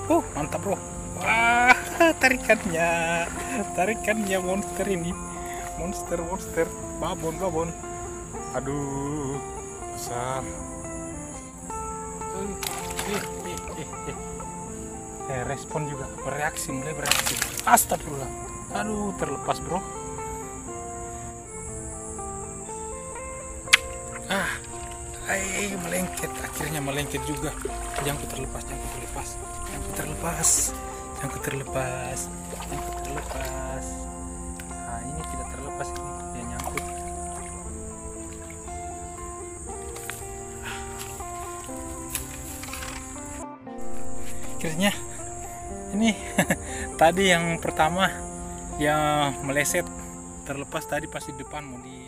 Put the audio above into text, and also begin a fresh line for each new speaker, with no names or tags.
Mantap bro. Wah, tarikannya monster ini, monster. Babon. Aduh, besar. Respon juga, mulai bereaksi. Astagfirullah. Aduh, terlepas bro. Akhirnya melengket juga. Jangan terlepas. Nah, ini tidak terlepas, ini dia nyangkut. Akhirnya ini tadi yang pertama yang meleset terlepas tadi pas di depan mau di